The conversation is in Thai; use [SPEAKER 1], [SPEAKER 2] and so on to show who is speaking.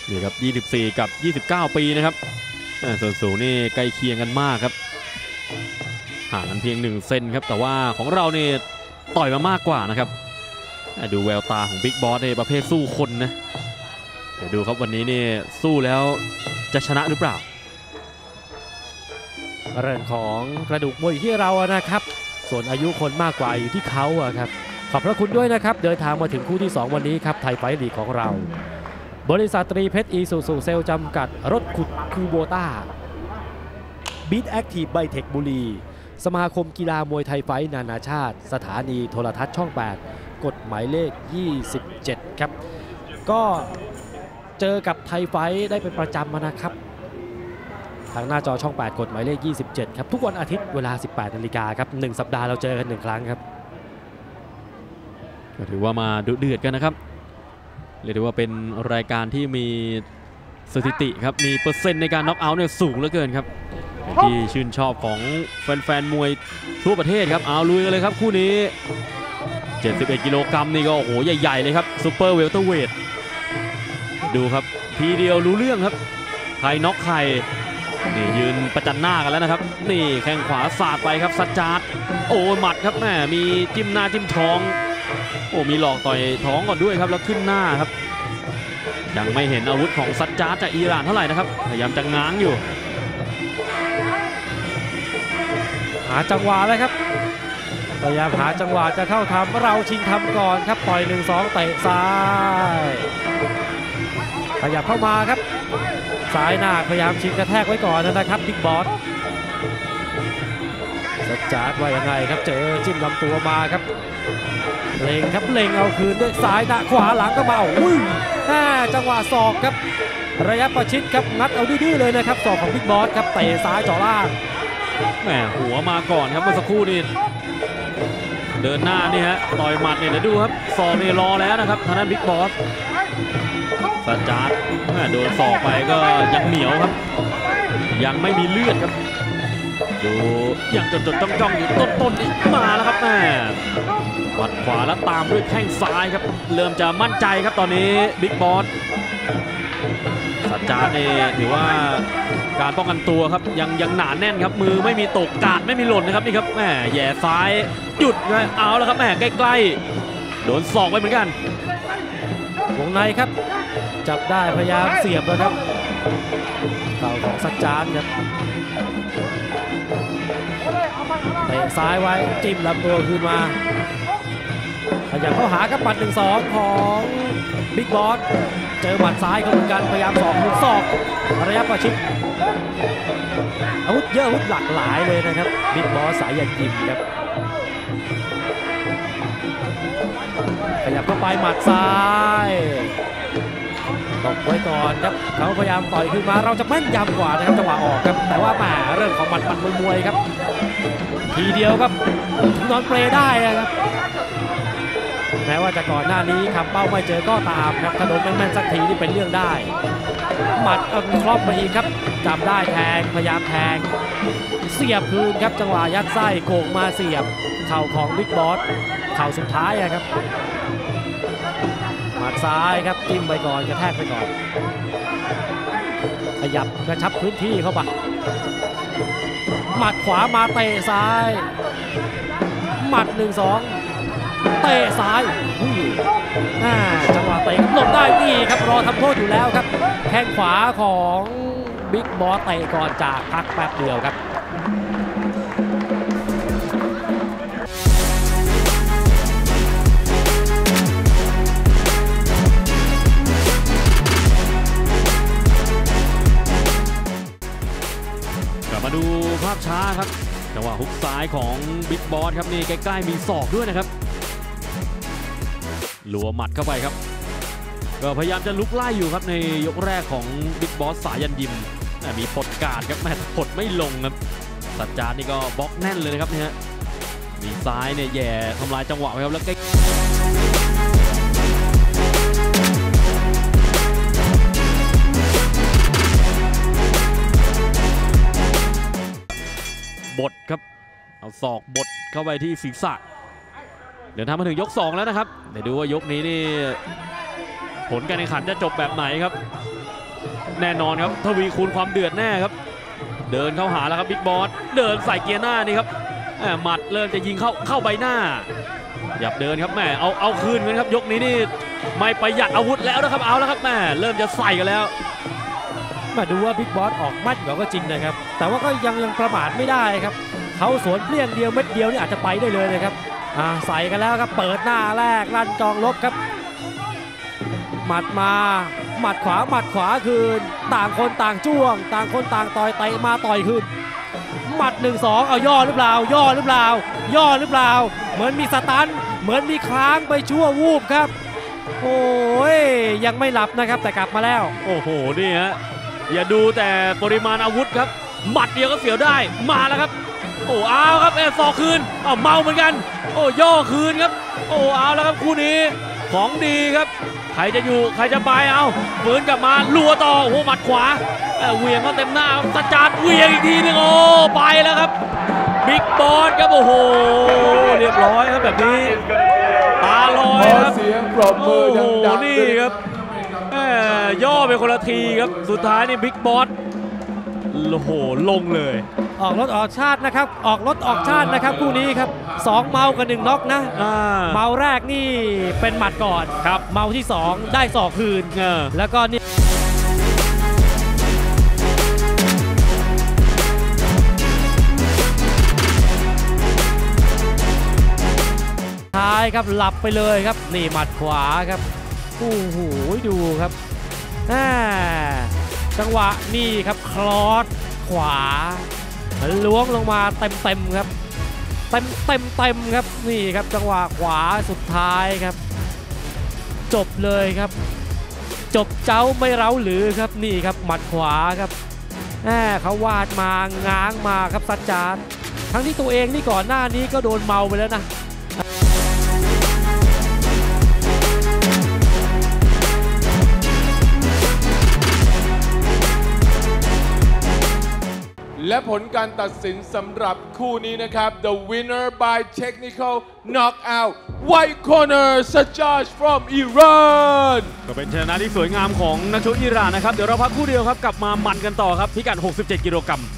[SPEAKER 1] นี่ครับ24กับ29ปีนะครับส่วนสูงนี่ใกล้เคียงกันมากครับห่างกันเพียง1 เซนครับแต่ว่าของเราเนี่ยต่อยมามากกว่านะครับดูแววตาของบิ๊กบอสในประเภทสู้คนนะเดี๋ยวดูครับวันนี้นี่สู้แล้วจะชนะหรือเปล่า
[SPEAKER 2] เรื่องของกระดูกมวยอยู่ที่เรานะครับส่วนอายุคนมากกว่าอยู่ที่เขาครับขอบพระคุณด้วยนะครับเดินทางมาถึงคู่ที่2วันนี้ครับไทยไฟท์ลีกของเราบริษัทตรีเพชรอีซูซูเซลจำกัดรถขุดคูโบต้าบีทแอคทีฟไบเทคบุรีสมาคมกีฬามวยไทยไฟท์นานาชาติสถานีโทรทัศน์ช่อง8กฎหมายเลข27ครับก็เจอกับไทยไฟท์ได้เป็นประจำนะครับทางหน้าจอช่อง8กฎหมายเลข27ครับทุกวันอาทิตย์เวลา 18 นาฬิกาครับ1สัปดาห์เราเจอกัน1ครั้งครับ
[SPEAKER 1] ก็ถือว่ามาดุเดือดกันนะครับเรียกได้ว่าเป็นรายการที่มีสถิติครับมีเปอร์เซ็นต์ในการน็อกเอาท์เนี่ยสูงเหลือเกินครับที่ชื่นชอบของแฟนๆมวยทั่วประเทศครับเอาลุยกันเลยครับคู่นี้71กิโลกรัมนี่ก็โอ้โหใหญ่ๆเลยครับซูเปอร์เวลเตอร์เวทดูครับทีเดียวรู้เรื่องครับใครน็อกใครนี่ยืนประจันหน้ากันแล้วนะครับนี่แข้งขวาสาดไปครับซัดจาร์ดโอ้หมัดครับแม่มีจิ้มหน้าจิ้มท้องโอ้มีหลอกต่อยท้องก่อนด้วยครับแล้วขึ้นหน้าครับยังไม่เห็นอาวุธของซัดจาร์ดจากอิหร่านเท่าไหร่นะครับพยายามจะง้างอยู่
[SPEAKER 2] หาจังหวะเลยครับพยายามหาจังหวะจะเข้าทำเราชิงทำก่อนครับปล่อย 1-2 เตะซ้ายขยับเข้ามาครับซ้ายหน้าพยายามชิงกระแทกไว้ก่อนนะครับบิ๊กบอสซัดจาร์ดว่ายังไงครับเจอจิ้มลำตัวมาครับเล็งครับเล็งเอาคืนด้วยซ้ายหน้าขวาหลังก็มาอุ้ยจังหวะศอกครับระยะประชิดครับงัดเอาดื้อๆเลยนะครับศอกของบิ๊กบอสครับเตะซ้ายเจาะล่าง
[SPEAKER 1] แหมหัวมาก่อนครับเมื่อสักครู่นี้เดินหน้านี่ฮะต่อยหมัดเนี่ยเดี๋ยวดูครับศอกนี่รอแล้วนะครับทางด้านบิ๊กบอสซัดจาร์ดโดนศอกไปก็ยังเหนียวครับยังไม่มีเลือดครับดูยังจดจ้องอยู่ต้นๆนี่มาแล้วครับแม่หมัดขวาแล้วตามด้วยแข้งซ้ายครับเริ่มจะมั่นใจครับตอนนี้บิ๊กบอสซัดจาร์ดนี่ถือว่าการป้องกันตัวครับยังหนาแน่นครับมือไม่มีตกกาดไม่มีหล่นนะครับนี่ครับแม่แย่ซ้ายหยุดเลยเอาแล้วครับแม่ใกล้ๆโดนศอกไปเหมือนกัน
[SPEAKER 2] วงในครับจับได้พยายามเสียบนะครับเข่าของซัดจาร์ดครับเตะซ้ายไว้จิ้มลำตัวคืนมาพยายามเข้าหากับหมัด 1-2 ของบิ๊กบอสเจอหมัดซ้ายเขาเหมือนกันพยายามศอกระยะประชิดอาวุธเยอะอาวุธหลากหลายเลยนะครับบิ๊กบอสสายยันยิมครับขยับเข้าไปหมัดซ้ายตบไว้ก่อนครับเขาพยายามต่อยขึ้นมาเราจะแม่นยำกว่านะครับจังหวะออกครับแต่ว่าแหมเรื่องของหมัดมวยครับทีเดียวครับนอนเปรย์ได้นะครับแม้ว่าจะก่อนหน้านี้คำเป้าไม่เจอก็ตามครับถ้าโดนแม่นๆสักทีนี่เป็นเรื่องได้หมัดครอบมาอีกครับจับได้แทงพยายามแทงเสียบคืนครับจังหวะยัดไส้โก่งมาเสียบเข่าของบิ๊กบอสเข่าสุดท้ายครับหมัดซ้ายครับจิ้มไปก่อนกระแทกไปก่อนขยับกระชับพื้นที่เข้าไปหมัดขวามาเตะซ้ายหมัด 1-2 เตะซ้ายจังหวะเตะหลบได้นี่ครับรอทำโทษอยู่แล้วครับแข้งขวาของบิ๊กบอสเตะก่อนจากพักแป๊บเดียวครับ
[SPEAKER 1] มาดูภาพช้าครับจังหวะฮุกซ้ายของบิ๊กบอสครับนี่ใกล้ๆมีศอกด้วยนะครับหลัวหมัดเข้าไปครับก็พยายามจะลุกไล่อยู่ครับในยกแรกของบิ๊กบอสสายันยิมมีปลดการ์ดครับแม่ปลดไม่ลงครับซัดจาร์ดนี่ก็บล็อกแน่นเลยนะครับเนี่ยมีซ้ายเนี่ยแย่ทำลายจังหวะครับแล้วใกล้บดครับเอาศอกบดเข้าไปที่ศีรษะเดินทางมาถึงยก2แล้วนะครับเดี๋ยวดูว่ายกนี้นี่ผลการแข่งขันจะจบแบบไหนครับแน่นอนครับทวีคูณความเดือดแน่ครับเดินเข้าหาแล้วครับบิ๊กบอสเดินใส่เกียร์หน้านี่ครับหมัดเริ่มจะยิงเข้าใบหน้าหยับเดินครับแม่เอาคืนกันครับยกนี้นี่ไม่ประหยัดอาวุธแล้วนะครับเอาแล้วครับแม่เริ่มจะใส่กันแล้ว
[SPEAKER 2] มาดูว่าบิ๊กบอสออกมั่นกว่าก็จริงนะครับแต่ว่าก็ยังประมาทไม่ได้ครับเขาสวนเปรี้ยงเดียวเม็ดเดียวนี่อาจจะไปได้เลยนะครับใส่กันแล้วครับเปิดหน้าแรกลั่นกองลบครับหมัดมาหมัดขวาคืนต่างคนต่างจ้วงต่างคนต่างต่อยเตะมาต่อยคืนหมัด 1-2 เอาย่อหรือเปล่าเหมือนมีสตันเหมือนมีค้างไปชั่ววูบครับโอ้ยยังไม่หลับนะครับแต่กลับมาแล้ว
[SPEAKER 1] โอ้โหนี่ฮะอย่าดูแต่ปริมาณอาวุธครับหมัดเดียวก็เสียวได้มาแล้วครับโอ้เอาครับศอกคืนเมาเหมือนกันโอ้ย่อคืนครับโอ้เอาแล้วครับคู่นี้ของดีครับใครจะอยู่ใครจะไปเอาฝืนกลับมาลัวต่อโอ้หมัดขวาเหวี่ยงเขาเต็มหน้าสัจจาดเหวี่ยงอีกทีนึงโอ้ไปแล้วครับบิ๊กบอสครับโอ้โหเรียบร้อยครับแบบนี้ตาลอยครับ
[SPEAKER 3] เสียงปรบมือดังๆ
[SPEAKER 1] นี่ครับย่อไปคนละทีครับสุดท้ายนี่บิ๊กบอสโอ้โหลงเลย
[SPEAKER 2] ออกรถออกชาตินะครับออกรถออกชาตินะครับคู่นี้ครับ2เมากับ1น็อกนะเมาแรกนี่เป็นหมัดก่อน
[SPEAKER 1] ครับ
[SPEAKER 2] เมาที่2ได้ศอกคืนแล้วก็นี่ท้ายครับหลับไปเลยครับนี่หมัดขวาครับโอ้โหดูครับจังหวะนี่ครับคลอสขวาล้วงลงมาเต็มครับเต็มครับนี่ครับจังหวะขวาสุดท้ายครับจบเลยครับจบเจ้าไม่เร้าหรือครับนี่ครับหมัดขวาครับเขาวาดมาง้างมาครับสัจจานทั้งที่ตัวเองนี่ก่อนหน้านี้ก็โดนเมาไปแล้วนะ
[SPEAKER 3] และผลการตัดสินสำหรับคู่นี้นะครับ The winner by technical knockout white corner Sajjad from Iran
[SPEAKER 1] ก็เป็นชนะที่สวยงามของนักชกอิหร่านนะครับเดี๋ยวเราพักคู่เดียวครับกลับมามันกันต่อครับพิกัด67 กิโลกรัม